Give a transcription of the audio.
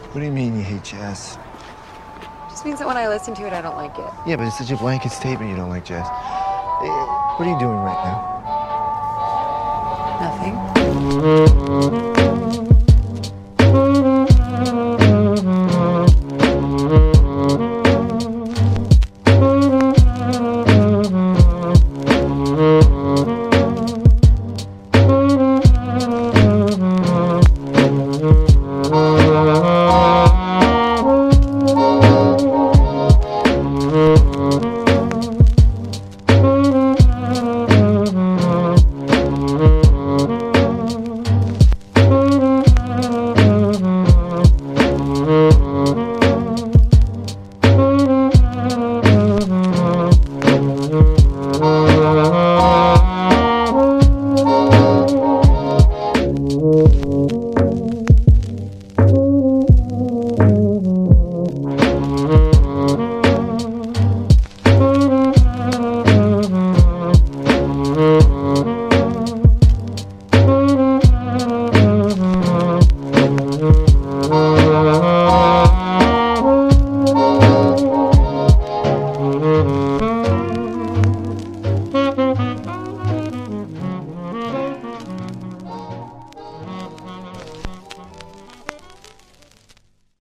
What do you mean you hate jazz? Just means that when I listen to it, I don't like it. Yeah, but it's such a blanket statement you don't like jazz. What are you doing right now? Nothing.